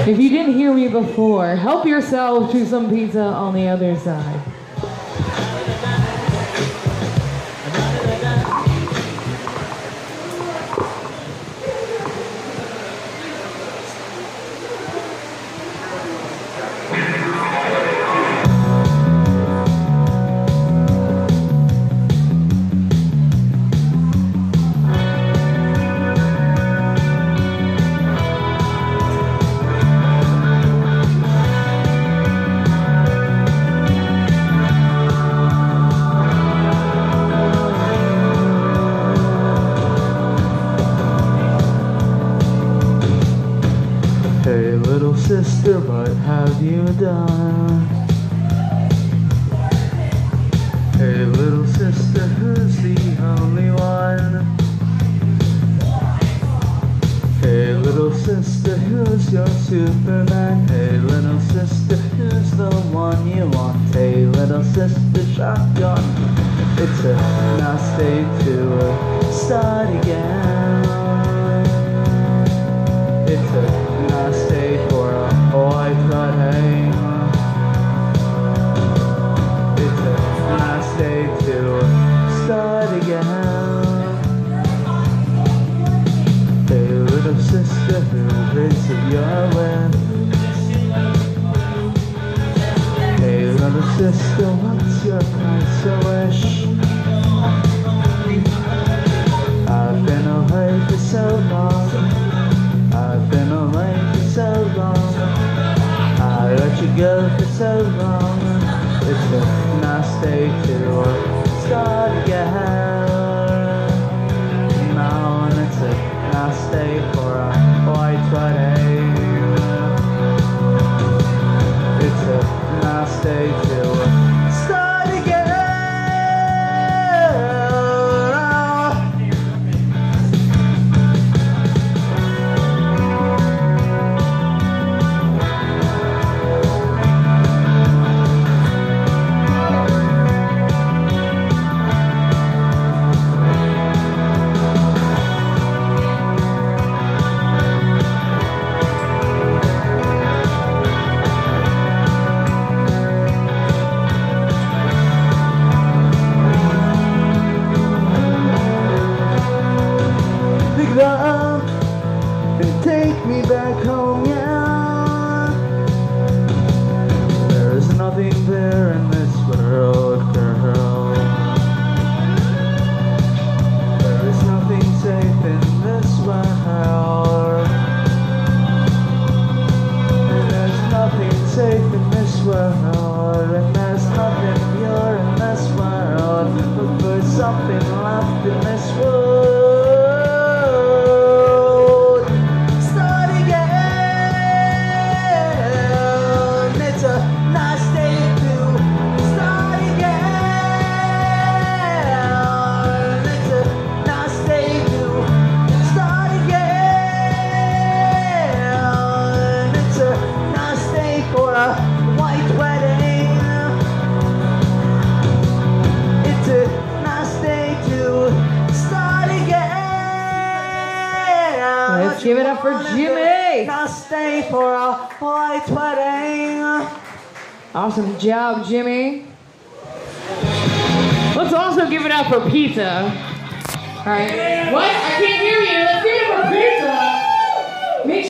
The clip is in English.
If you didn't hear me before, help yourself to some pizza on the other side. Hey little sister, what have you done? Hey little sister, who's the only one? Hey little sister, who's your Superman? Hey little sister, who's the one you want? Hey little sister, shotgun. It's a nice day to start again. It's a nice day for a white wedding. It's a nice day to start again. Hey little sister, who is it you're with? Hey little sister, what's your price of wish? I've been away for so long. I've been away for so long. I let you go for so long. It's a nice day to start again. Now and it's a nice day for a white wedding. It's a nice day to start again. Up and take me back home, yeah. There is nothing there in this world, girl. There is nothing safe in this world. There's nothing safe in this world, and there's nothing pure in this world. But there's something left in this world. Let's give it up for Jimmy. Nice day for a white wedding. Awesome job, Jimmy. Let's also give it up for pizza. All right. What? I can't